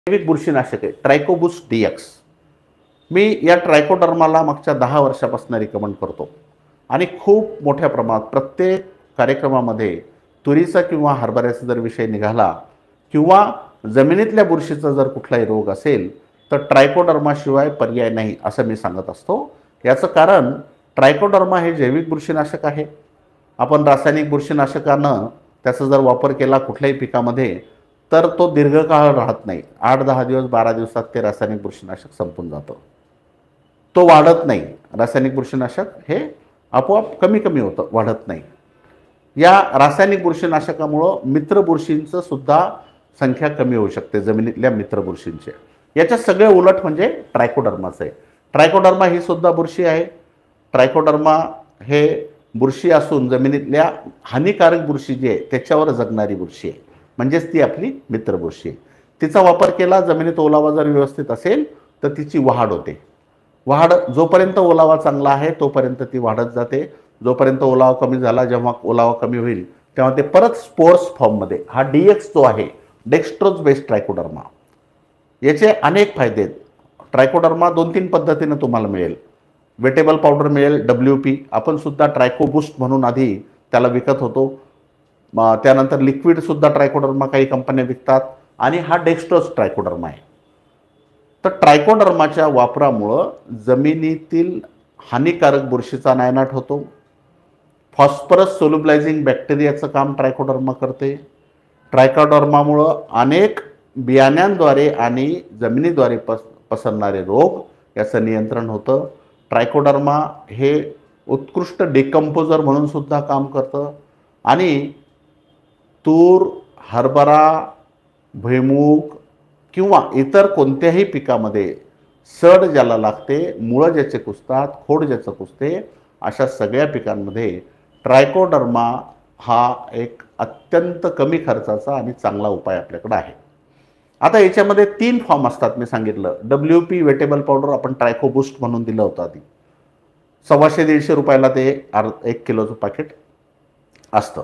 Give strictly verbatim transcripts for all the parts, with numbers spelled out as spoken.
जैविक बुरशीनाशक आहे ट्रायकोबुस्ट डी एक्स. मी या ट्रायकोडर्माला मागच्या दहा वर्षापासून रिकमेंड करतो आणि खूप मोठ्या प्रमाणात प्रत्येक कार्यक्रमामध्ये तुरीचा किंवा हरभऱ्याचा जर विषय निघाला किंवा जमिनीतल्या बुरशीचा जर कुठलाही रोग असेल तर ट्रायकोडर्माशिवाय पर्याय नाही असं मी सांगत असतो. याचं कारण ट्रायकोडर्मा हे जैविक बुरशीनाशक आहे. आपण रासायनिक बुरशीनाशकानं त्याचा जर वापर केला कुठल्याही पिकामध्ये तर तो दीर्घकाळ राहत नाही. आठ दहा दिवस बारा दिवसात ते रासायनिक बुरशीनाशक संपून जातं. तो वाढत नाही. रासायनिक बुरशीनाशक हे आपोआप कमी कमी होतं, वाढत नाही. या रासायनिक बुरशीनाशकामुळं मित्र बुरशींचं सुद्धा संख्या कमी होऊ शकते, जमिनीतल्या मित्र बुरशींचे. याच्या सगळे उलट म्हणजे ट्रायकोडर्माचं आहे. ट्रायकोडर्मा ही सुद्धा बुरशी आहे. ट्रायकोडर्मा हे बुरशी असून जमिनीतल्या हानिकारक बुरशी जी आहे त्याच्यावर जगणारी बुरशी आहे, म्हणजेच ती आपली मित्र बुरशी आहे. तिचा वापर केला, जमिनीत ओलावा जर व्यवस्थित असेल तर तिची वाढ होते. वाढ जोपर्यंत ओलावा चांगला आहे तोपर्यंत ती वाढत जाते. जोपर्यंत ओलावा कमी झाला, जेव्हा ओलावा कमी होईल तेव्हा ते परत स्पोर्स फॉर्ममध्ये, हा डी एक्स जो आहे डेक्स्ट्रोज बेस्ड ट्रायकोडर्मा, याचे अनेक फायदे आहेत. ट्रायकोडर्मा दोन तीन पद्धतीने तुम्हाला मिळेल. वेटेबल पावडर मिळेल, डब्ल्यू पी. आपण सुद्धा ट्रायकोबुस्ट म्हणून आधी त्याला विकत होतो. त्यानंतर लिक्विडसुद्धा ट्रायकोडर्मा काही कंपन्या विकतात आणि हा डेक्स्ट्रोज ट्रायकोडर्मा आहे. तर ट्रायकोडर्माच्या वापरामुळं जमिनीतील हानिकारक बुरशीचा नायनाट होतो. फॉस्फरस सोल्युबलायझिंग बॅक्टेरियाचं काम ट्रायकोडर्मा करते. ट्रायकोडर्मामुळं अनेक बियाण्यांद्वारे आणि जमिनीद्वारे पस पसरणारे रोग याचं नियंत्रण होतं. ट्रायकोडर्मा हे उत्कृष्ट डिकम्पोजर म्हणून सुद्धा काम करतं आणि तूर, हरभरा, भुईमूग किंवा इतर कोणत्याही पिकामध्ये सड ज्याला लागते, मुळं ज्याचे कुसतात, खोड ज्याचं कुसते, अशा सगळ्या पिकांमध्ये ट्रायकोडर्मा हा एक अत्यंत कमी खर्चाचा आणि चांगला उपाय आपल्याकडे आहे. आता याच्यामध्ये तीन फॉर्म असतात. मी सांगितलं डब्ल्यू पी वेटेबल पावडर आपण ट्रायकोबुस्ट म्हणून दिलं होतं आधी. सव्वाशे दीडशे रुपयाला ते अर्ध एक किलोचं पॅकेट असतं.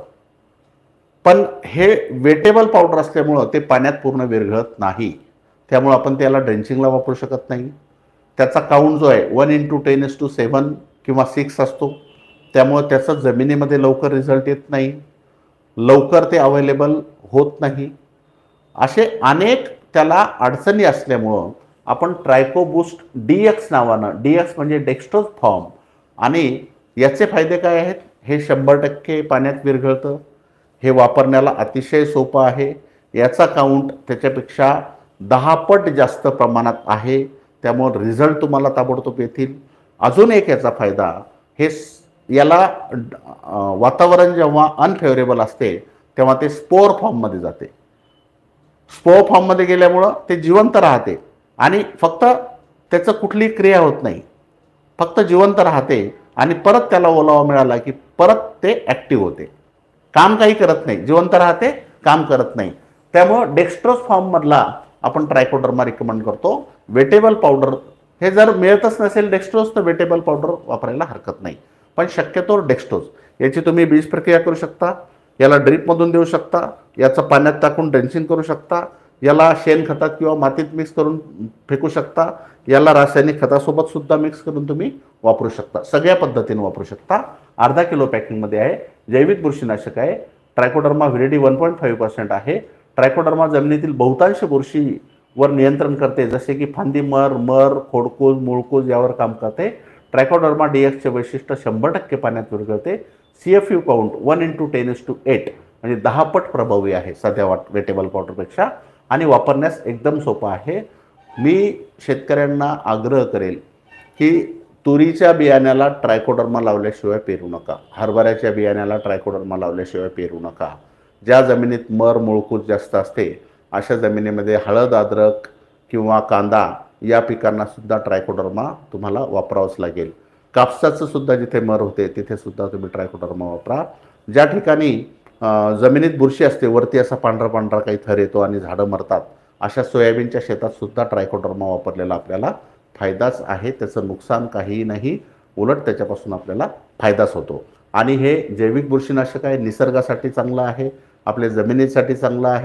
पण हे वेटेबल पावडर असल्यामुळं ते पाण्यात पूर्ण विरघळत नाही. त्यामुळं आपण त्याला ड्रेंचिंगला वापरू शकत नाही. त्याचा काउंट जो आहे one into ten s to seven किंवा सिक्स असतो. त्यामुळं त्याचा जमिनीमध्ये लवकर रिझल्ट येत नाही, लवकर ते अवेलेबल होत नाही. असे अनेक त्याला अडचणी असल्यामुळं आपण ट्रायकोबुस्ट डी एक्स नावानं, डी एक्स म्हणजे डेक्स्ट्रोज फॉर्म, आणि याचे फायदे काय आहेत? हे शंभर टक्के पाण्यात विरघळतं. हे वापरण्याला अतिशय सोपं आहे. याचा काउंट त्याच्यापेक्षा दहा पट जास्त प्रमाणात आहे. त्यामुळे रिझल्ट तुम्हाला ताबडतोब येतील. अजून एक याचा फायदा, हे याला वातावरण जेव्हा अनफेवरेबल असते तेव्हा ते स्पोर फॉर्ममध्ये जाते. स्पोर फॉर्ममध्ये गेल्यामुळं ते जिवंत राहते आणि फक्त त्याचं कुठली क्रिया होत नाही, फक्त जिवंत राहते आणि परत त्याला ओलावा मिळाला की परत ते ॲक्टिव्ह होते. काम काही करत नाही, जिवंत राहते, काम करत नाही. त्यामुळं डेक्स्ट्रोज फॉर्ममधला आपण ट्रायकोडर्मा रिकमेंड करतो. वेटेबल पावडर हे जर मिळतच नसेल डेक्स्ट्रोज तर वेटेबल पावडर वापरायला हरकत नाही. पण शक्यतो डेक्स्ट्रोज याची तुम्ही बीज प्रक्रिया करू शकता, याला ड्रीपमधून देऊ शकता, याचं पाण्यात टाकून ड्रेंचिंग करू शकता, याला शेणखतात किंवा मातीत मिक्स करून फेकू शकता, याला रासायनिक खतासोबत सुद्धा मिक्स करून तुम्ही वापरू शकता. सगळ्या पद्धतीने वापरू शकता. अर्धा किलो पॅकिंगमध्ये आहे. जैविक बुरशीनाशक आहे. Trichoderma viride one point five percent आहे. ट्रायकोडर्मा जमिनीतील बहुतांश बुरशीवर नियंत्रण करते, जसे की फांदी मर, मर, खोडकूज, मुळकूज यावर काम करते. ट्रायकोडर्मा डी एक्सचे वैशिष्ट्य शंभर टक्के पाण्यात विरघळते. C F U count one into ten s to eight म्हणजे दहा पट प्रभावी आहे साध्या वाट वेटेबल पावडरपेक्षा आणि वापरण्यास एकदम सोपं आहे. मी शेतकऱ्यांना आग्रह करेल की तुरीच्या बियाण्याला ट्रायकोडर्मा लावल्याशिवाय पेरू नका. हरभऱ्याच्या बियाण्याला ट्रायकोडर्मा लावल्याशिवाय पेरू नका. ज्या जमिनीत मर, मुळकूज जास्त असते अशा जमिनीमध्ये हळद, अद्रक किंवा कांदा या पिकांना सुद्धा ट्रायकोडर्मा तुम्हाला वापरावंच लागेल. कापसाचं सुद्धा जिथे मर होते तिथे सुद्धा तुम्ही ट्रायकोडर्मा वापरा. ज्या ठिकाणी जमिनीत बुरशी असते, वरती असा पांढरा पांढरा काही थर येतो आणि झाडं मरतात, अशा सोयाबीनच्या शेतात सुद्धा ट्रायकोडर्मा वापरलेला आपल्याला फायदाच आहे. त्याचं नुकसान काहीही नाही, उलट त्याच्यापासून आपल्याला फायदाच होतो. आणि हे जैविक बुरशीनाशक आहे, निसर्गासाठी चांगलं आहे, आपल्या जमिनीसाठी चांगलं आहे.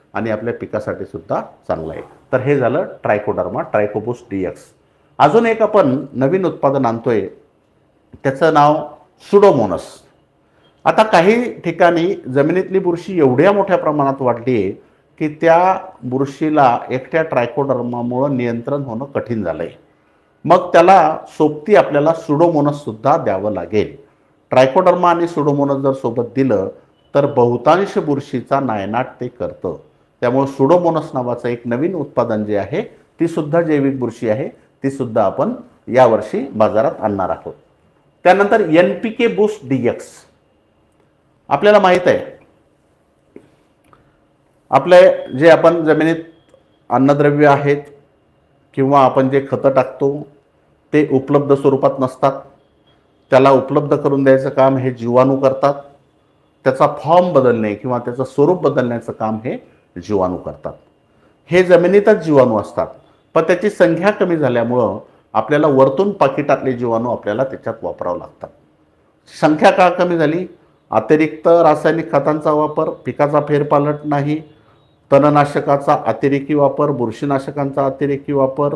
आणि आपल्या पिकासाठी सुद्धा चांगलं आहे. तर हे झालं ट्रायकोडर्मा ट्रायकोबूस्ट डी एक्स. अजून एक आपण नवीन उत्पादन आणतोय, त्याचं नाव सुडोमोनस. आता काही ठिकाणी जमिनीतली बुरशी एवढ्या मोठ्या प्रमाणात वाढली आहे की त्या बुरशीला एकट्या ट्रायकोडर्मामुळे नियंत्रण होणं कठीण झालंय. मग त्याला सोबती आपल्याला सुडोमोनस सुद्धा द्यावं लागेल. ट्रायकोडर्मा आणि सुडोमोनस जर सोबत दिलं तर बहुतांश बुरशीचा नायनाट ते करतं. त्यामुळे सुडोमोनस नावाचं एक नवीन उत्पादन जे आहे, ती सुद्धा जैविक बुरशी आहे, ती सुद्धा आपण यावर्षी बाजारात आणणार आहोत. त्यानंतर N P K boost D X. आपल्याला माहीत आहे आपले जे आपण जमिनीत अन्नद्रव्य आहेत किंवा आपण जे खतं टाकतो ते उपलब्ध स्वरूपात नसतात. त्याला उपलब्ध करून द्यायचं काम हे जीवाणू करतात. त्याचा फॉर्म बदलणे किंवा त्याचं स्वरूप बदलण्याचं काम हे जीवाणू करतात. हे जमिनीतच जीवाणू असतात, पण त्याची संख्या कमी झाल्यामुळं आपल्याला वरतून पाकिटातले जीवाणू आपल्याला त्याच्यात वापरावं लागतात. संख्या का कमी झाली? अतिरिक्त रासायनिक खतांचा वापर, पिकाचा फेरपालट नाही, तणनाशकाचा अतिरेकी वापर, बुरशीनाशकांचा अतिरेकी वापर,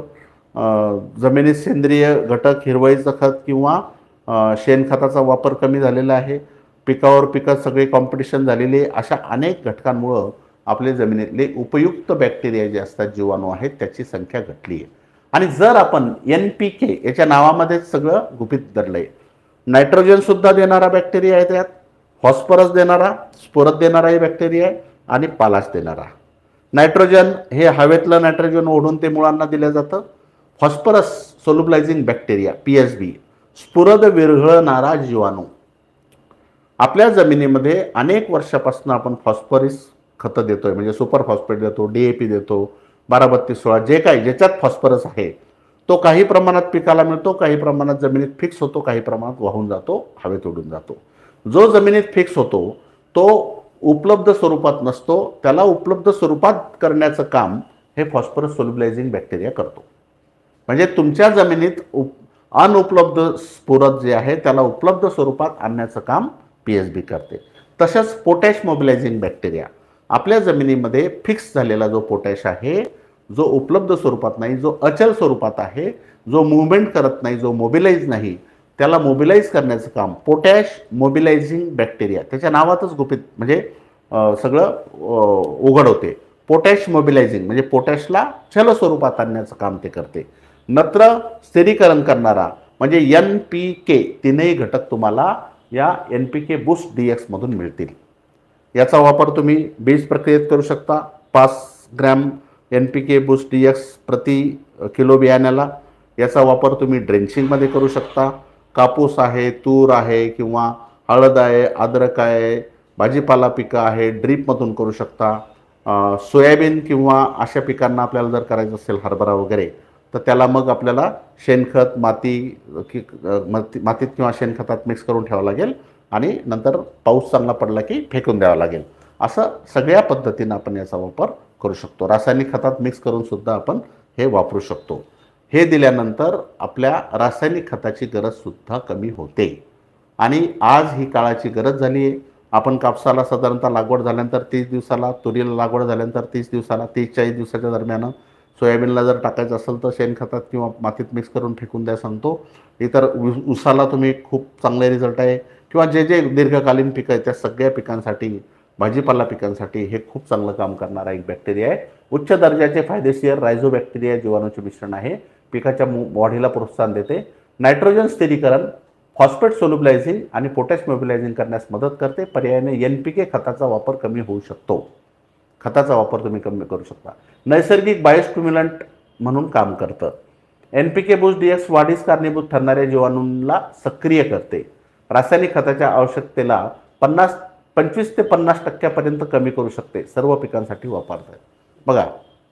जमिनीत सेंद्रिय घटक, हिरवळीचं खत किंवा शेणखताचा वापर कमी झालेला आहे, पिकावर पिकं सगळे कॉम्पिटिशन झालेली आहे. अशा अनेक घटकांमुळं आपल्या जमिनीतले उपयुक्त बॅक्टेरिया जे असतात, जीवाणू आहेत, त्याची संख्या घटली आहे. आणि जर आपण एन पी के याच्या नावामध्येच सगळं गुपित दडलंय. नायट्रोजन सुद्धा देणारा बॅक्टेरिया आहे, त्यात फॉस्फरस देणारा, स्फुरद देणाराही बॅक्टेरिया आहे आणि पालाश देणारा. नायट्रोजन हे हवेतलं नायट्रोजन ओढून ते मुळांना दिलं जातं. Phosphorus solubilizing bacteria P S B, स्फुरद विरघळणारा जीवाणू. आपल्या जमिनीमध्ये अनेक वर्षापासून आपण फॉस्फरस खतं देतोय, म्हणजे सुपर फॉस्फेट देतो, डी ए पी देतो, बारा बत्तीस सोळा, जे काही ज्याच्यात फॉस्फरस आहे तो काही प्रमाणात पिकाला मिळतो, काही प्रमाणात जमिनीत फिक्स होतो, काही प्रमाणात वाहून जातो, हवेत उडून जातो. जो जमिनीत फिक्स होतो तो उपलब्ध स्वरूपात नसतो, त्याला उपलब्ध स्वरूपात करण्याचं काम हे फॉस्फरस सोल्युबलायझिंग बॅक्टेरिया करतो. म्हणजे तुमच्या जमिनीत उप अनुपलब्ध स्फुरद जे आहे त्याला उपलब्ध स्वरूपात आणण्याचं काम पी एस बी करते. तसंच पोटॅश मोबिलायझिंग बॅक्टेरिया. आपल्या जमिनीमध्ये फिक्स झालेला जो पोटॅश आहे, जो उपलब्ध स्वरूपात नाही, जो अचल स्वरूपात आहे, जो मूव्हमेंट करत नाही, जो मोबिलाइज नाही, त्याला मोबिलाइज करण्याचं काम पोटॅश मोबिलायझिंग बॅक्टेरिया, त्याच्या नावातच गुपित म्हणजे सगळं उघड होते. पोटॅश मोबिलायझिंग म्हणजे पोटॅशला चल स्वरूपात आणण्याचं काम ते करते. नत्र स्थिरीकरण करणारा म्हणजे एन पी के, तीनही घटक तुम्हाला या N P K boost D X मधून मिळतील. याचा वापर तुम्ही बीज प्रक्रियेत करू शकता. पाच gram N P K boost D X प्रति किलो बियाण्याला. याचा वापर तुम्ही ड्रेंचिंगमध्ये करू शकता. कापूस आहे, तूर आहे किंवा हळद आहे, अद्रक आहे, भाजीपाला पिकं आहे, ड्रीपमधून करू शकता. सोयाबीन किंवा अशा पिकांना आपल्याला जर करायचं असेल, हरभरा वगैरे, तर त्याला मग आपल्याला शेणखत माती की मातीत किंवा शेणखतात मिक्स करून ठेवावं लागेल आणि नंतर पाऊस चांगला पडला की फेकून द्यावा लागेल. असं सगळ्या पद्धतीनं आपण याचा वापर करू शकतो. रासायनिक खतात मिक्स करून सुद्धा आपण हे वापरू शकतो. हे दिल्यानंतर आपल्या रासायनिक खताची गरजसुद्धा कमी होते आणि आज ही काळाची गरज झाली आहे. आपण कापसाला साधारणतः लागवड झाल्यानंतर तीस दिवसाला, तुरीला लागवड झाल्यानंतर तीस दिवसाला, तीस चाळीस दिवसाच्या दरम्यान, सोयाबीनला जर टाकायचं असेल तर शेणखतात किंवा मातीत मिक्स करून फेकून द्या सांगतो. इतर ऊसाला तुम्ही खूप चांगले रिझल्ट आहे किंवा जे जे दीर्घकालीन पिकं आहेत त्या सगळ्या पिकांसाठी, भाजीपाला पिकांसाठी हे खूप चांगलं काम करणारा एक बॅक्टेरिया आहे. उच्च दर्जाचे फायदेशीर रायझोबॅक्टेरिया जीवाणूचे मिश्रण आहे. पिकाच्या वाढीला प्रोत्साहन देते. नायट्रोजन स्थिरीकरण, फॉस्फेट सोल्युबलायझिंग आणि पोटॅश मोबिलायझिंग करण्यास मदत करते. पर्यायाने एन पी के खताचा वापर कमी होऊ शकतो. खताचा वापर तुम्ही कमी करू शकता. नैसर्गिक बायोस्टिम्युलंट म्हणून काम करतं. N P K boost D X वाढीस कारणीभूत ठरणाऱ्या जीवाणूंना सक्रिय करते. रासायनिक खताच्या आवश्यकतेला पन्नास पंचवीस ते पन्नास टक्क्यापर्यंत कमी करू शकते. सर्व पिकांसाठी वापरतात. बघा,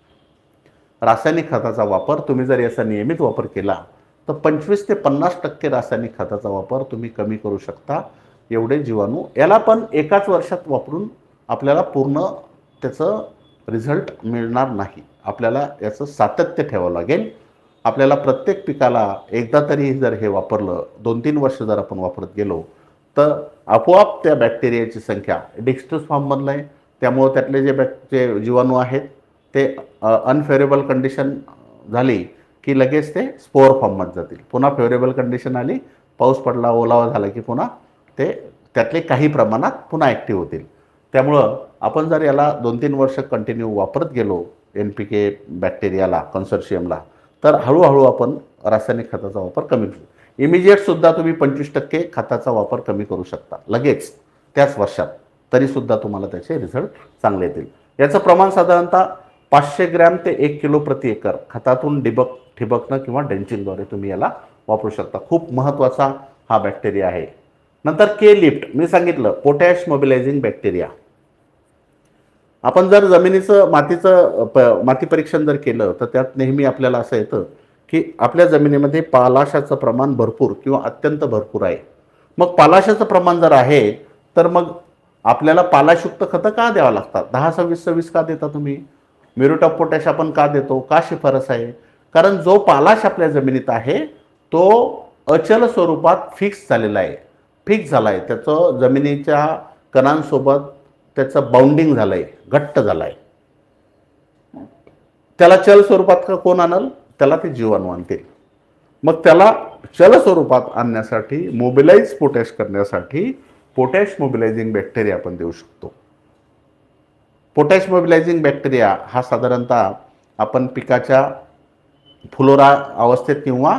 रासायनिक खताचा वापर तुम्ही जर याचा नियमित वापर केला तर पंचवीस ते पन्नास टक्के रासायनिक खताचा वापर तुम्ही कमी करू शकता. एवढे जीवाणू याला पण एकाच वर्षात वापरून आपल्याला पूर्ण त्याचं रिझल्ट मिळणार नाही. आपल्याला याचं सातत्य ठेवावं लागेल. आपल्याला प्रत्येक पिकाला एकदा तरी जर हे वापरलं, दोन तीन वर्ष जर आपण वापरत गेलो तर आपोआप त्या बॅक्टेरियाची संख्या डिक्स्ट्रस फॉर्म बनलाय, त्यामुळं त्यातले जे बॅक जे जीवाणू आहेत ते अनफेवरेबल कंडिशन झाली की लगेच ते स्पोअर फॉर्ममध्ये जातील. पुन्हा फेवरेबल कंडिशन आली, पाऊस पडला, ओलावा झाला की पुन्हा ते त्यातले काही प्रमाणात पुन्हा ॲक्टिव्ह होतील. त्यामुळं आपण जर याला दोन तीन वर्ष कंटिन्यू वापरत गेलो एन पी के बॅक्टेरियाला, कन्सोर्शियमला, तर हळूहळू आपण रासायनिक खताचा वापर कमी करू. इमिजिएटसुद्धा तुम्ही पंचवीस टक्के खताचा वापर कमी करू शकता लगेच त्याच वर्षात, तरीसुद्धा तुम्हाला त्याचे रिझल्ट चांगले येतील. याचं प्रमाण साधारणतः पाचशे ग्रॅम ते एक किलो प्रति एकर खतातून डिबक ठिबकणं किंवा ड्रेंचिंगद्वारे तुम्ही याला वापरू शकता. खूप महत्त्वाचा हा बॅक्टेरिया आहे. नंतर के लिफ्ट मी सांगितलं, पोटॅश मोबिलायझिंग बॅक्टेरिया. आपण जर जमिनीचं मातीचं प माती परीक्षण जर केलं तर त्यात नेहमी आपल्याला असं येतं की आपल्या जमिनीमध्ये पालाशाचं प्रमाण भरपूर किंवा अत्यंत भरपूर आहे. मग पालाशाचं प्रमाण जर आहे तर मग आपल्याला पालाशयुक्त खतं का द्यावं लागतात? दहा सव्वीस सव्वीस का देता तुम्ही? म्युरेट ऑफ पोटॅश आपण का देतो? का शिफारस आहे? कारण जो पालाश आपल्या जमिनीत आहे तो अचल स्वरूपात फिक्स झालेला आहे, फिक्स झाला आहे. त्याचं जमिनीच्या कणांसोबत त्याचं बाउंडिंग झालं आहे, घट्ट झालं आहे. त्याला चल स्वरूपात का कोण आणल? त्याला ते जीवाणू आणतील. मग त्याला चल स्वरूपात आणण्यासाठी, मोबिलाइज पोटॅश करण्यासाठी पोटॅश मोबिलायझिंग बॅक्टेरिया आपण देऊ शकतो. पोटॅश मोबिलायझिंग बॅक्टेरिया हा साधारणतः आपण पिकाच्या फुलोरा अवस्थेत किंवा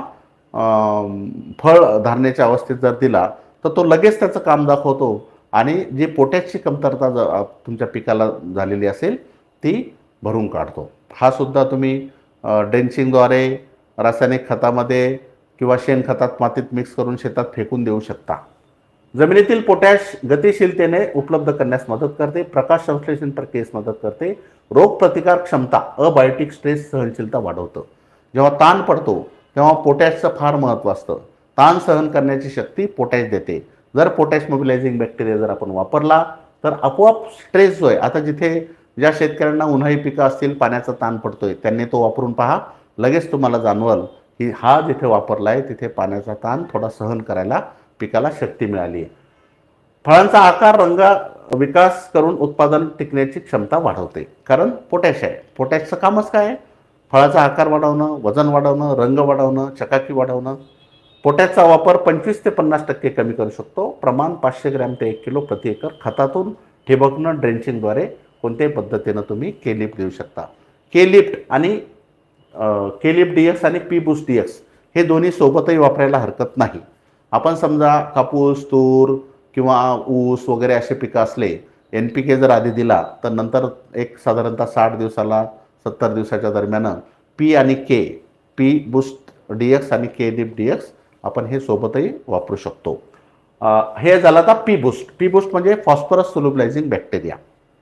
फळ धारणेच्या अवस्थेत जर दिला तर तो लगेच त्याचं काम दाखवतो आणि जी पोटॅशची कमतरता जर तुमच्या पिकाला झालेली असेल ती भरून काढतो. हा सुद्धा तुम्ही ड्रेंचिंगद्वारे, रासायनिक खतामध्ये किंवा शेणखतात मातीत मिक्स करून शेतात फेकून देऊ शकता. जमिनीतील पोटॅश गतिशीलतेने उपलब्ध करण्यास मदत करते, प्रकाश संश्लेषण प्रक्रियेस मदत करते, रोगप्रतिकार क्षमता, अबायोटिक स्ट्रेस सहनशीलता वाढवतं. जेव्हा ताण पडतो तेव्हा पोटॅशचं फार महत्त्व असतं. ताण सहन करण्याची शक्ती पोटॅश देते. जर पोटॅश मोबिलायझिंग बॅक्टेरिया जर आपण वापरला तर आपोआप स्ट्रेस जो आहे, आता जिथे ज्या शेतकऱ्यांना उन्हाळी पिकं असतील, पाण्याचा ताण पडतोय, त्यांनी तो वापरून पहा, लगेच तुम्हाला जाणवल की हा जिथे वापरला आहे तिथे पाण्याचा ताण थोडा सहन करायला पिकाला शक्ती मिळाली आहे. फळांचा आकार, रंग, विकास करून उत्पादन टिकण्याची क्षमता वाढवते, कारण पोटॅश आहे. पोटॅशचं कामच काय आहे? फळाचा आकार वाढवणं, वजन वाढवणं, रंग वाढवणं, चकाकी वाढवणं. पोटॅशचा वापर पंचवीस ते पन्नास टक्के कमी करू शकतो. प्रमाण पाचशे ग्रॅम ते एक किलो प्रति एकर खतातून ठिबकणं, ड्रेंचिंगद्वारे कोणत्याही पद्धतीनं तुम्ही के लिफ्ट देऊ शकता. के लिफ्ट आणि के लिफ्ट डी एक्स आणि पी बूस्ट डी एक्स हे दोन्ही सोबतही वापरायला हरकत नाही. आपण समजा कापूस, तूर किंवा ऊस वगैरे असे पिकं असले, एन पी के जर आधी दिला तर नंतर एक साधारणतः साठ दिवसाला सत्तर दिवसाच्या दरम्यान पी आणि K, P boost D X आणि के लिफ्ट डी एक्स आपण हे सोबतही वापरू शकतो. हे झालं आता पी बूस्ट. पी बूस्ट म्हणजे phosphorus solubilizing bacteria.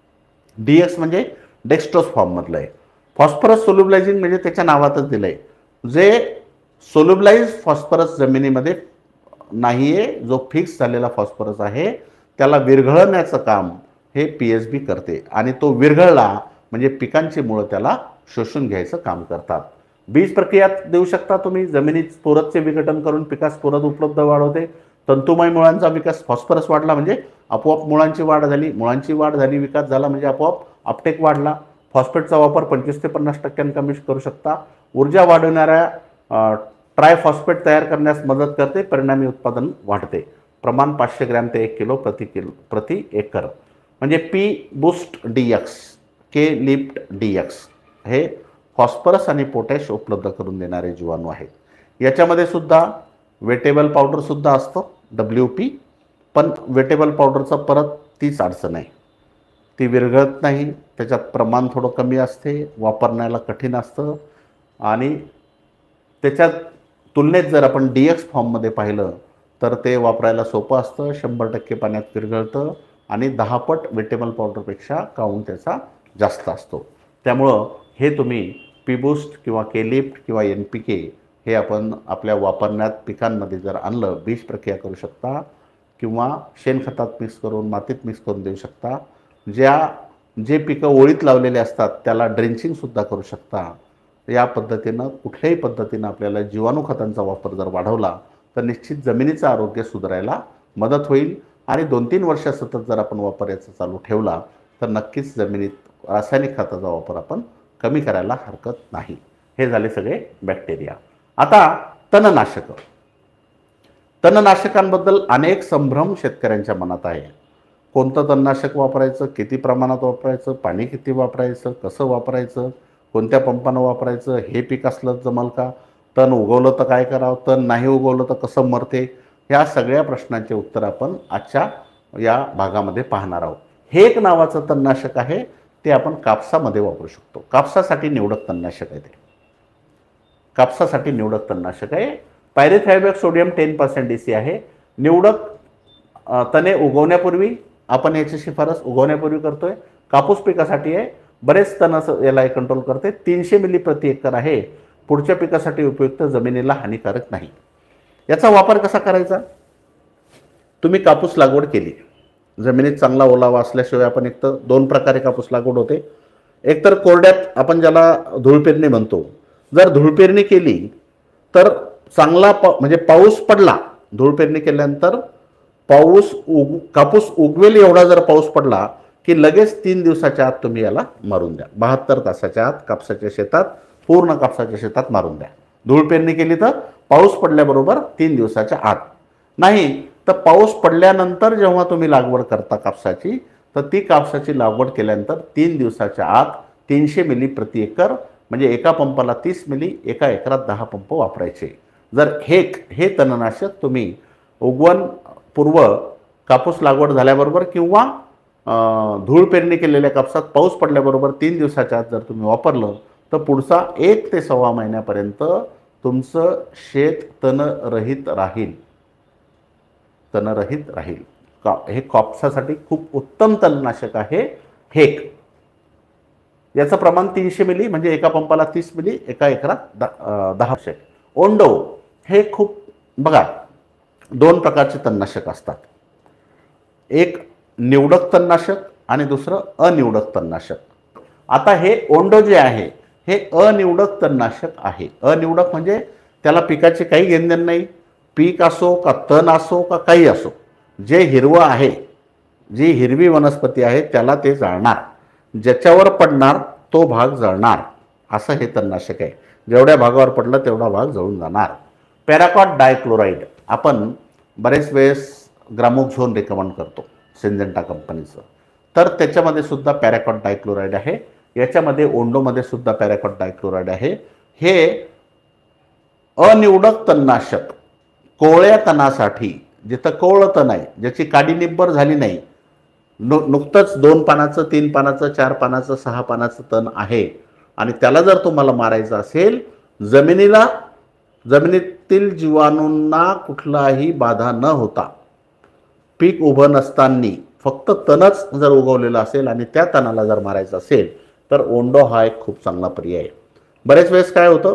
D X म्हणजे डेक्स्ट्रोज फॉर्ममधलं आहे. फॉस्फरस सोल्युबलायझिंग म्हणजे त्याच्या नावातच दिलं आहे, जे सोल्युबलाइज फॉस्फरस जमिनीमध्ये नाही आहे, जो फिक्स झालेला फॉस्फरस आहे त्याला विरघळण्याचं काम हे पी एस बी करते आणि तो विरघळला म्हणजे पिकांची मुळं त्याला शोषून घ्यायचं काम करतात. बीज प्रक्रियात देऊ शकता तुम्ही. जमिनीत स्पोरसचे विघटन करून पिकास स्पोरस उपलब्ध वाढवते. तंतुमय मुळांचा विकास, फॉस्फरस वाढला म्हणजे आपोआप मुळांची वाढ झाली, मुळांची वाढ झाली, विकास झाला म्हणजे आपोआप अपटेक वाढला. फॉस्फेटचा वापर पंचवीस ते पन्नास टक्क्यांनी कमी करू शकता. ऊर्जा वाढवणाऱ्या ट्रायफॉस्फेट तयार करण्यास मदत करते, परिणामी उत्पादन वाढते. प्रमाण पाचशे ग्रॅम ते एक किलो प्रति किलो प्रति एकर. म्हणजे P boost D X, K lift D X हे फॉस्फरस आणि पोटॅश उपलब्ध करून देणारे जीवाणू आहेत. याच्यामध्ये सुद्धा वेटेबल पावडरसुद्धा असतं, डब्ल्यू पी. पण वेटेबल पावडरचं परत तीच अडचण आहे, ती विरघळत नाही, त्याच्यात प्रमाण थोडं कमी असते, वापरण्याला कठीण असतं आणि त्याच्यात तुलनेत जर आपण डी एक्स फॉर्ममध्ये पाहिलं तर ते वापरायला सोपं असतं, शंभर टक्के पाण्यात विरघळतं आणि दहा पट वेटेबल पावडरपेक्षा काउंट त्याचा जास्त असतो. त्यामुळं हे तुम्ही पी बूस्ट किंवा के लिफ्ट किंवा एन पी के हे आपण आपल्या वापरण्यात पिकांमध्ये जर आणलं, बीज प्रक्रिया करू शकता किंवा शेणखतात मिक्स करून, मातीत मिक्स करून देऊ शकता. ज्या जे पिकं ओळीत लावलेले असतात त्याला ड्रेंचिंगसुद्धा करू शकता. या पद्धतीनं कुठल्याही पद्धतीनं आपल्याला जीवाणू खतांचा वापर जर वाढवला तर निश्चित जमिनीचं आरोग्य सुधारायला मदत होईल आणि दोन तीन वर्ष सतत जर आपण वापर याचा चालू ठेवला तर नक्कीच जमिनीत रासायनिक खताचा वापर आपण कमी करायला हरकत नाही. हे झाले सगळे बॅक्टेरिया. आता तणनाशक. तणनाशकांबद्दल अनेक संभ्रम शेतकऱ्यांच्या मनात आहे. कोणतं तणनाशक वापरायचं, किती प्रमाणात वापरायचं, पाणी किती वापरायचं, कसं वापरायचं, कोणत्या पंपानं वापरायचं, हे पीक असलं जमल का, तण उगवलं तर काय करावं, तण नाही उगवलं तर कसं मरते, ह्या सगळ्या प्रश्नांचे उत्तर आपण आजच्या या भागामध्ये पाहणार आहोत. हेक नावाचं तणनाशक आहे, ते आपण कापसामध्ये वापरू शकतो. कापसासाठी निवडक तणनाशक आहे. ते कापसासाठी निवडक तणनाशक आहे. Pyrithiobac sodium ten percent D C आहे. निवडक तणे उगवण्यापूर्वी आपण याची शिफारस उगवण्यापूर्वी करतोय. कापूस पिकासाठी आहे. बरेच तण याला कंट्रोल करते. तीनशे मिली प्रति एकर आहे. पुढच्या पिकासाठी उपयुक्त, जमिनीला हानिकारक नाही. याचा वापर कसा करायचा? तुम्ही कापूस लागवड केली, जमिनीत चांगला ओलावा असल्याशिवाय आपण एक तर दोन प्रकारे कापूस लागवड होते. एक तर कोरड्यात आपण ज्याला धूळपेरणी म्हणतो. जर धूळपेरणी केली तर चांगला पा म्हणजे पाऊस पडला, धूळपेरणी केल्यानंतर पाऊस उग कापूस उगवेल एवढा जर पाऊस पडला की लगेच तीन दिवसाच्या आत तुम्ही याला मारून द्या. बहात्तर तासाच्या आत कापसाच्या शेतात, पूर्ण कापसाच्या शेतात मारून द्या. धूळपेरणी केली तर पाऊस पडल्याबरोबर तीन दिवसाच्या आत. नाही तर पाऊस पडल्यानंतर जेव्हा तुम्ही लागवड करता कापसाची, तर ती कापसाची लागवड केल्यानंतर तीन दिवसाच्या आत तीनशे मिली प्रति एकर, म्हणजे एका पंपाला तीस मिली, एका एकरात दहा पंप वापरायचे. जर हेक हे तणनाशक तुम्ही उगवण पूर्व कापूस लागवड झाल्याबरोबर किंवा धूळ पेरणी केलेल्या कापसात पाऊस पडल्याबरोबर तीन दिवसाच्या आत जर तुम्ही वापरलं तर पुढचा एक ते सव्वा महिन्यापर्यंत तुमचं शेत तणरहित राहील. तणरहित राहील. का हे कापसासाठी खूप उत्तम तणनाशक आहे हेक. याचं प्रमाण तीनशे मिली, म्हणजे एका पंपाला तीस मिली, एका एकरात दहा शेक. ओंडो हे खूप बघा, दोन प्रकारचे तणनाशक असतात. एक निवडक तणनाशक आणि दुसरं अनिवडक तणनाशक. आता हे ओंडो जे आहे हे अनिवडक तणनाशक आहे. अनिवडक म्हणजे त्याला पिकाचे काही घेणदेण नाही. पीक असो का तण असो का काही असो, जे हिरवं आहे, जी हिरवी वनस्पती आहे त्याला ते जाळणार. ज्याच्यावर पडणार तो भाग जळणार, असं हे तणनाशक आहे. जेवढ्या भागावर पडलं तेवढा भाग जळून जाणार. पॅराक्वाट डायक्लोराइड आपण बरेच वेळेस ग्रामोझोन रेकमेंड करतो सिंजेंटा कंपनीचं, तर त्याच्यामध्ये सुद्धा पॅराक्वाट डायक्लोराइड आहे. याच्यामध्ये ओंडोमध्ये सुद्धा पॅराक्वाट डायक्लोराइड आहे. हे अनिवडक तणनाशक कोवळ्या तणासाठी, जिथं कोवळं तण आहे, ज्याची काडी निब्बर झाली नाही, नु नुकतंच दोन पानाचं, तीन पानाचं, चार पानाचं, सहा पानाचं तण आहे आणि त्याला जर तुम्हाला मारायचं असेल, जमिनीला जमिनीतील जीवाणूंना कुठलाही बाधा न होता, पीक उभं नसताना फक्त तणच जर उगवलेलं असेल आणि त्या तणाला जर मारायचं असेल तर ओंडो हा एक खूप चांगला पर्याय आहे. बरेच वेळेस काय होतं,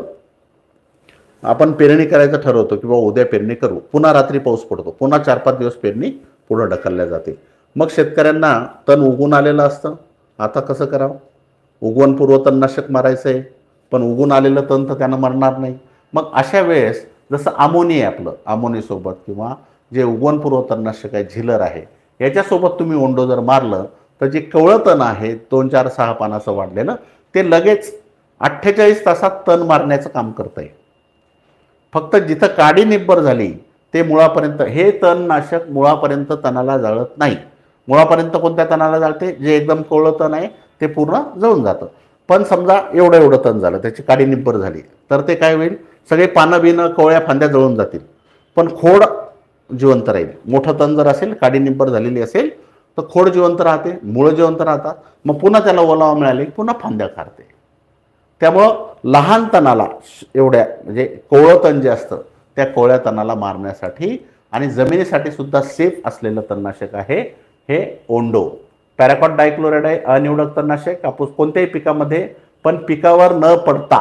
आपण पेरणी करायचं ठरवतो किंवा उद्या पेरणी करू, पुन्हा रात्री पाऊस पडतो, पुन्हा चार पाच दिवस पेरणी पुढे ढकलल्या जाते. मग शेतकऱ्यांना तण उगून आलेलं असतं. आता कसं करावं? उगवणपूर्व तणनाशक मारायचं आहे, पण उगून आलेलं तण तर त्यानं मरणार नाही. मग अशा वेळेस जसं आमोनी आहे आपलं, आमोनीसोबत किंवा जे उगवणपूर्व तणनाशक आहे, झिलर आहे, याच्यासोबत तुम्ही ओंडो जर मारलं तर जे कवळं तण आहे दोन चार सहा पानाचं वाढलेलं, ते लगेच अठ्ठेचाळीस तासात तण मारण्याचं काम करतं आहे. फक्त जिथं काडी निब्बर झाली ते मुळापर्यंत, हे तणनाशक मुळापर्यंत तणाला जाळत नाही. मुळापर्यंत कोणत्या तणाला जाळते? जे एकदम कोवळं तण आहे ते पूर्ण जळून जातं. पण समजा एवढं एवढं तण झालं, त्याची काडी निब्बर झाली, तर ते काय होईल, सगळे पानं बिनं कोवळ्या फांद्या जळून जातील, पण खोड जिवंत राहील. मोठं तण जर असेल, काडी निब्बर झालेली असेल, तर खोड जिवंत राहते, मुळं जिवंत राहतात. मग पुन्हा त्याला ओलावा मिळाले पुन्हा फांद्या खारते. त्यामुळं लहान तणाला, एवढ्या म्हणजे कोवळं तण जे असतं त्या कोवळ्या तणाला मारण्यासाठी आणि जमिनीसाठी सुद्धा सेफ असलेलं तणनाशक आहे हे ओंडो. पॅराक्वाट डायक्लोराइड आहे अनिवडक तणनाशक. कापूस कोणत्याही पिकामध्ये, पण पिकावर न पडता,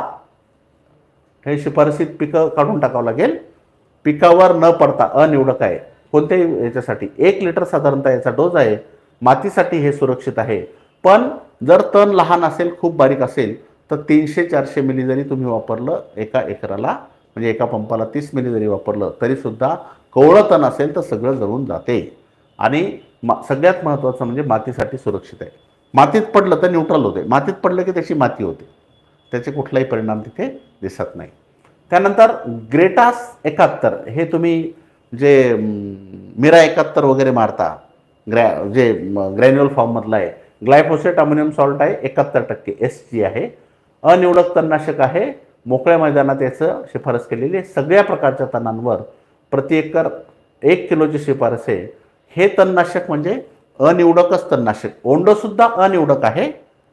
हे शिफारसीत पिकं काढून टाकावं लागेल. पिकावर न पडता अनिवडक आहे. कोणत्याही याच्यासाठी एक लिटर साधारणतः याचा डोस आहे. मातीसाठी हे सुरक्षित आहे. पण जर तण लहान असेल, खूप बारीक असेल, तर तीनशे चारशे मिली जरी तुम्ही वापरलं एका एकराला, म्हणजे एका पंपाला तीस मिली जरी वापरलं तरीसुद्धा कोवळं तण असेल तर सगळं जळून जाते. आणि मा सगळ्यात महत्त्वाचं म्हणजे मातीसाठी सुरक्षित आहे. मातीत पडलं तर न्यूट्रल होते, मातीत पडलं की त्याची माती होते, त्याचे कुठलाही परिणाम तिथे दिसत नाही. त्यानंतर ग्रेटास एकाहत्तर हे तुम्ही जे मिरा एकाहत्तर वगैरे मारता, ग्रॅ जे ग्रॅन्युअल फॉर्ममधलं आहे, ग्लायफोसेट अमोनियम सॉल्ट आहे एकाहत्तर टक्के एस जी आहे, अनिवडक तणनाशक आहे, मोकळ्या मैदानात याचं शिफारस केलेली आहे. सगळ्या प्रकारच्या तणांवर प्रति एकर एक किलोची शिफारस आहे. हे तणनाशक म्हणजे अनिवडकच तणनाशक, ओंडसुद्धा अनिवडक आहे,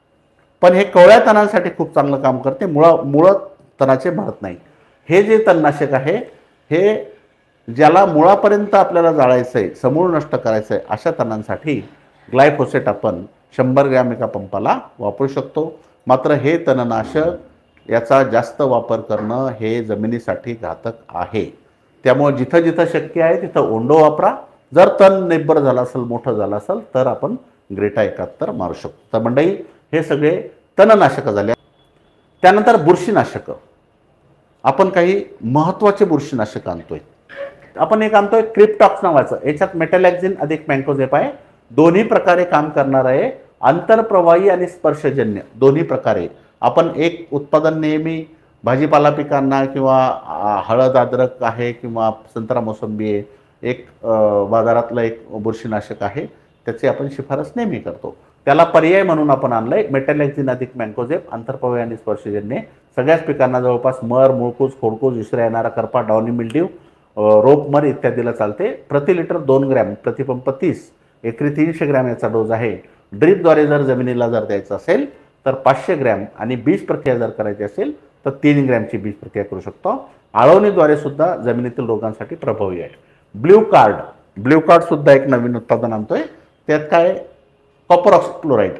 पण हे कवळ्या तणांसाठी खूप चांगलं काम करते, मुळं मुळं तणाचे मारत नाही. हे जे तणनाशक आहे हे ज्याला मुळापर्यंत आपल्याला जाळायचं आहे, समूळ नष्ट करायचं आहे, अशा तणांसाठी ग्लायफोसेट आपण शंभर ग्रॅम एका पंपाला वापरू शकतो. मात्र हे तणनाशक याचा जास्त वापर करणं हे जमिनीसाठी घातक आहे. त्यामुळे जिथं जिथं शक्य आहे तिथं ओंडो वापरा. जर तण निब्बर झालं असेल, मोठं झालं असेल तर आपण ग्रेटा एकाहत्तर मारू शकतो. तर मंडळी हे सगळे तणनाशकं झाले. त्यानंतर बुरशीनाशकं, आपण काही महत्त्वाचे बुरशीनाशक आणतोय. आपण एक आणतोय क्रिप्टॉक्स नावाचं, याच्यात मेटॅलॅक्झिन अधिक मँकोझेप आहे, दोन्ही प्रकारे काम करणार आहे, आंतरप्रवाही आणि स्पर्शजन्य दोन्ही प्रकारे. आपण एक उत्पादन नेहमी भाजीपाला पिकांना किंवा हळद अद्रक आहे किंवा संत्रा मोसंबी आहे, एक बाजारातलं एक बुरशीनाशक आहे, त्याची आपण शिफारस नेहमी करतो. त्याला पर्याय म्हणून आपण आणलंय मेटॅलॅक्झिन अधिक मँकोझेप, आंतरप्रवाही आणि स्पर्शजन्य. सगळ्याच पिकांना जवळपास मर, मुळकूज, खोडकूज, विसरा येणारा करपा, डाउनी मिल्ड्यू, रोपमर इत्यादीला चालते. प्रति लिटर दोन ग्रॅम, प्रतिपंप तीस, एकरी तीनशे ग्रॅम याचा डोस आहे. ड्रीपद्वारे जर जमिनीला जर द्यायचं असेल तर पाचशे ग्रॅम आणि बीज प्रक्रिया जर करायची असेल तर तीन ग्रॅमची बीज प्रक्रिया करू शकतो. आळवणीद्वारे सुद्धा जमिनीतील रोगांसाठी प्रभावी आहे. ब्ल्यू कार्ड, ब्ल्यू कार्ड सुद्धा एक नवीन उत्पादन आणतोय. त्यात काय, कॉपर ऑक्सिक्लोराइड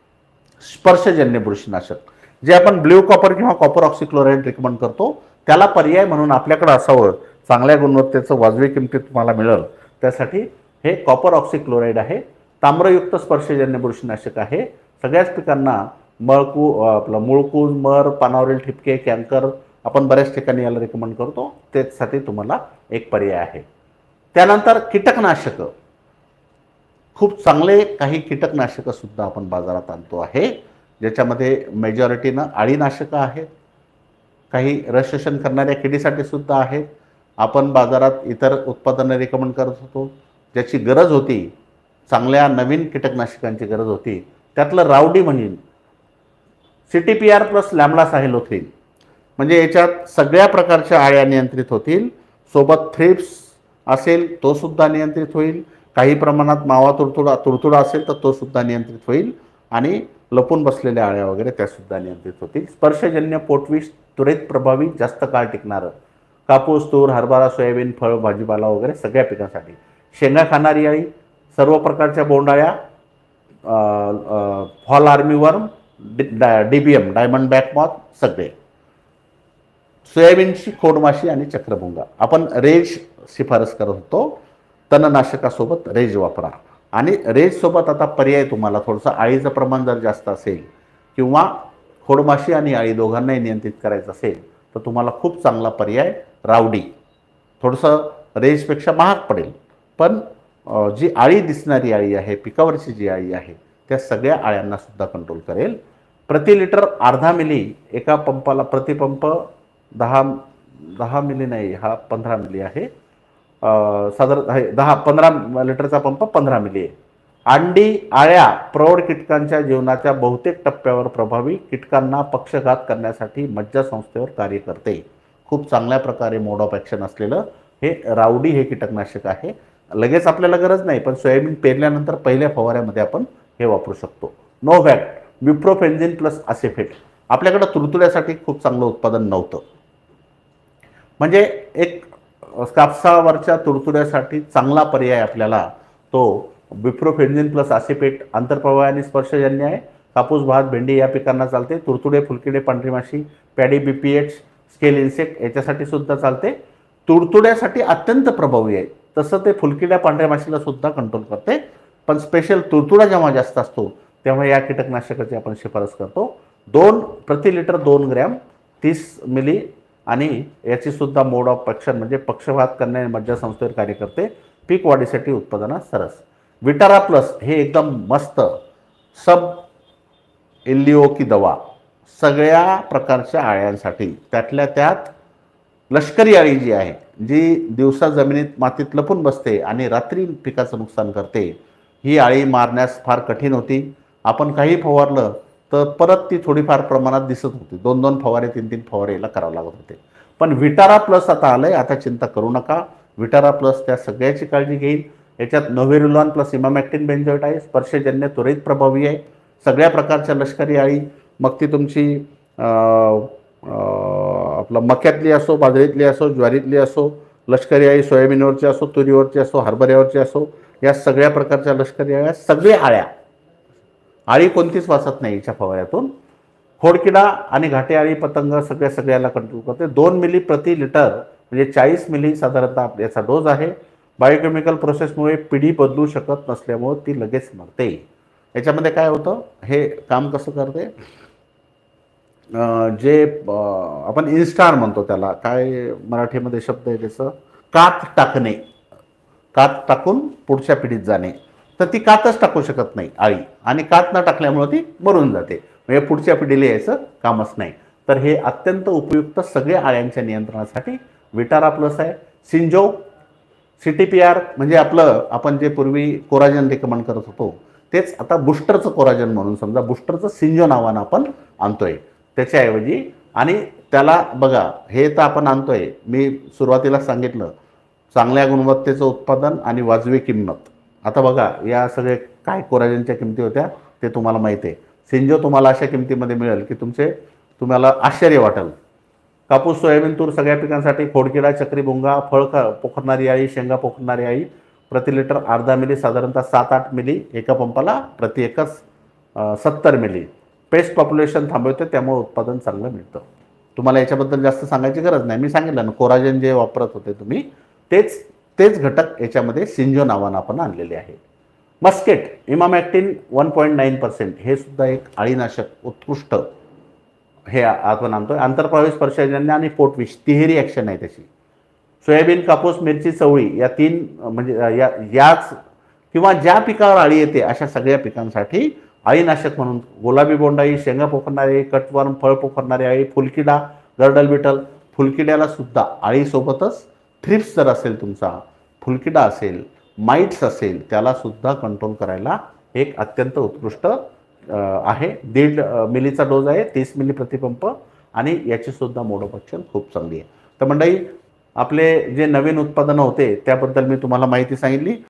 स्पर्शजन्य बुरशीनाशक, जे आपण ब्ल्यू कॉपर किंवा कॉपर ऑक्सिक्लोराइड रिकमेंड करतो, त्याला पर्याय म्हणून आपल्याकडे असावं, चांगल्या गुणवत्तेचं वाजवी किमतीत तुम्हाला मिळेल, त्यासाठी हे कॉपर ऑक्सिक्लोराइड आहे. ताम्रयुक्त स्पर्शजन्य बुरशीनाशक आहे. सगळ्याच पिकांना मळकू आपलं मुळकूज, मर, पानावरील ठिपके, कॅन्कर आपण बऱ्याच ठिकाणी याला रिकमेंड करतो, त्यासाठी तुम्हाला एक पर्याय आहे. त्यानंतर कीटकनाशकं, खूप चांगले काही कीटकनाशकं सुद्धा आपण बाजारात आणतो आहे, ज्याच्यामध्ये मेजॉरिटीनं अळीनाशकं आहेत, काही रस शोषण करणाऱ्या किडीसाठी सुद्धा आहेत. आपण बाजारात इतर उत्पादनं रिकमेंड करत होतो, ज्याची गरज होती, चांगल्या नवीन कीटकनाशकांची गरज होती. त्यातलं रावडी म्हणून C T P R plus lambda cyhalothrin, म्हणजे याच्यात सगळ्या प्रकारच्या आळ्या नियंत्रित होतील, सोबत थ्रिप्स असेल तो सुद्धा नियंत्रित होईल, काही प्रमाणात मावा तुडतुडा तुडतुडा असेल तर तो सुद्धा नियंत्रित होईल, आणि लपून बसलेल्या आळ्या वगैरे त्या सुद्धा नियंत्रित होतील. स्पर्शजन्य पोटविष त्वरित प्रभावी, जास्त काळ टिकणारं, कापूस, तूर, हरभरा, सोयाबीन, फळ, भाजीपाला वगैरे सगळ्या पिकांसाठी. शेंगा खाणारी अळी, सर्व प्रकारच्या बोंडाळ्या, fall armyworm, D B M diamond back moth सगळे, सोयाबीनची खोडमाशी आणि चक्रभुंगा. आपण रेज शिफारस करत होतो, तणनाशकासोबत रेज वापरा. आणि रेजसोबत आता पर्याय तुम्हाला थोडंसं आळीचं प्रमाण जर जास्त असेल किंवा खोडमाशी आणि आळी दोघांनाही नियंत्रित करायचं असेल तर तुम्हाला खूप चांगला पर्याय रावडी. थोडंसं रेजपेक्षा महाग पडेल, पण जी आळी दिसणारी आळी आहे, पिकावरची जी आळी आहे, त्या सगळ्या आळ्यांना सुद्धा कंट्रोल करेल. प्रति लिटर अर्धा मिली एका पंपाला, प्रतिपंप दहा दहा मिली नाही, हा पंधरा मिली आहे, साधारण दहा पंधरा लिटरचा पंप पंधरा मिली आहे. अंडी आळ्या प्रौढ कीटकांच्या जीवनाच्या बहुतेक टप्प्यावर प्रभावी, कीटकांना पक्षघात करण्यासाठी मज्जासंस्थेवर कार्य करते. खूप चांगल्या प्रकारे मोड ऑफ ॲक्शन असलेलं हे रावडी हे कीटकनाशक आहे. लगेच आपल्याला गरज नाही, पण सोयाबीन पेरल्यानंतर पहिल्या फवाऱ्यामध्ये आपण हे वापरू शकतो. नोव्हॅक्ट, विप्रोफेन्झिन प्लस असेफेट, आपल्याकडे तुडतुड्यासाठी खूप चांगलं उत्पादन नव्हतं, म्हणजे एक कापसावरच्या तुडतुड्यासाठी चांगला पर्याय आपल्याला तो विप्रोफेन्झिन प्लस असेफेट आंतरप्रवाही आणि स्पर्शजन्य आहे. कापूस, भात, भेंडी या पिकांना चालते. तुडतुडे, फुलकिडे, पांढरी माशी, paddy, B P H, scale insect याच्यासाठी सुद्धा चालते. तुडतुड्यासाठी अत्यंत प्रभावी आहे, तसं ते फुलकिड्या, पांढऱ्या माशीला सुद्धा कंट्रोल करते. पण स्पेशल तुडतुडा जेव्हा जास्त असतो तेव्हा या कीटकनाशकाची आपण शिफारस करतो. दोन प्रति लिटर दोन ग्रॅम तीस मिली, आणि याची सुद्धा मोड ऑफ ॲक्शन म्हणजे पक्षपात करणारे मज्जासंस्थेवर कार्य करते. पीक वाढीसाठी उत्पादनात सरस. विटारा प्लस हे एकदम मस्त सब एल्लिओ की दवा सगळ्या प्रकारच्या आळ्यांसाठी, त्यातल्या त्यात लष्करी अळी जी आहे, जी दिवसा जमिनीत मातीत लपून बसते आणि रात्री पिकाचं नुकसान करते, ही अळी मारण्यास फार कठीण होती. आपण काही फवारलं तर परत ती थोडीफार प्रमाणात दिसत होती. दोन दोन फवारे तीन तीन फवारे याला करावं लागत होते. पण विटारा प्लस आता आलंय, आता चिंता करू नका. विटारा प्लस त्या सगळ्याची काळजी घेईल. याच्यात नोव्हेरुलॉन प्लस इमामॅक्टिन बेंझोएट आहे, स्पर्शजन्य त्वरित प्रभावी आहे. सगळ्या प्रकारच्या लष्करी अळी, मग ती तुमची आपलं मक्यातली असो, बाजरीतली असो, ज्वारीतली असो, लष्करी अळी सोयाबीनवरची असो, तुरीवरची असो, हरभऱ्यावरची असो, या सगळ्या प्रकारच्या लष्करी अळ्या, सगळ्या आळ्या, आळी कोणतीच वाचत नाही याच्या फवाऱ्यातून. खोडकिडा आणि घाटे अळी पतंग सगळ्या सगळ्याला कंट्रोल करते. दोन मिली प्रति लिटर म्हणजे चाळीस मिली साधारणतः याचा डोस आहे. बायोकेमिकल प्रोसेसमुळे पिढी बदलू शकत नसल्यामुळे ती लगेच मरते. याच्यामध्ये काय होतं, हे काम कसं करते, जे आपण इन्स्टार म्हणतो त्याला, काय मराठीमध्ये शब्द आहे त्याचं, कात टाकणे, कात टाकून पुढच्या पिढीत जाणे. तर ती कातच टाकू शकत नाही आळी, आणि कात न टाकल्यामुळे ती मरून जाते. म्हणजे पुढच्या पिढीला यायचं कामच नाही. तर हे अत्यंत उपयुक्त सगळ्या आळ्यांच्या नियंत्रणासाठी विटारा प्लस आहे. सिंजो सी टी पी आर म्हणजे आपलं, आपण जे पूर्वी कोराजन रिकमेंड करत होतो तेच आता बुस्टरचं कोराजन म्हणून समजा, बुस्टरचं सिंजो नावानं आपण आणतोय त्याच्याऐवजी. आणि त्याला बघा, हे तर आपण आणतोय, मी सुरुवातीला सांगितलं, चांगल्या गुणवत्तेचं उत्पादन आणि वाजवी किंमत. आता बघा, या सगळे काय कोराजनच्या किमती होत्या ते तुम्हाला माहिती आहे. सिंजो तुम्हाला अशा किमतीमध्ये मिळेल की तुमचे तुम्हाला आश्चर्य वाटेल. कापूस, सोयाबीन, तूर सगळ्या पिकांसाठी खोडकिडा, चक्रीभुंगा, फळ पोखरणारी अळी, शेंगा पोखरणारी अळी प्रति लिटर अर्धा मिली, साधारणतः सात आठ मिली एका पंपाला, प्रति एकच सत्तर मिली. पेस्ट पॉप्युलेशन थांबवते, त्यामुळे उत्पादन चांगलं मिळतं. तुम्हाला याच्याबद्दल जास्त सांगायची गरज नाही. मी सांगितलं ना, कोराजन जे वापरत होते तुम्ही, तेच तेच घटक याच्यामध्ये सिंजो नावानं आपण आणलेले आहे. Musket emamectin one point nine percent हे सुद्धा एक अळीनाशक उत्कृष्ट हे आपण आणतोय. आंतरप्रवाही स्पर्शजन्य आणि पोटविष तिहेरी ॲक्शन आहे त्याची. सोयाबीन, कापूस, मिरची, चवळी या तीन म्हणजे या याच किंवा ज्या पिकावर अळी येते अशा सगळ्या पिकांसाठी अळीनाशक म्हणून गुलाबी बोंडाई, शेंगा पोखरणारी, कटवर्म, फळ पोखरणारी अळी, फुलकिडा, गर्डल बिटल. फुलकिड्याला सुद्धा अळीसोबतच थ्रिप्स जर असेल तुमचा, फुलकिडा असेल, माइट्स असेल, त्याला सुद्धा कंट्रोल करायला एक अत्यंत उत्कृष्ट आहे. दीड मिलीचा डोज आहे, तीस मिली प्रतिपंप, आणि याची सुद्धा मोड ऑफ ॲक्शन खूप चांगली आहे. तर मंडळी, आपले जे नवीन उत्पादनं होते त्याबद्दल मी तुम्हाला माहिती सांगितली.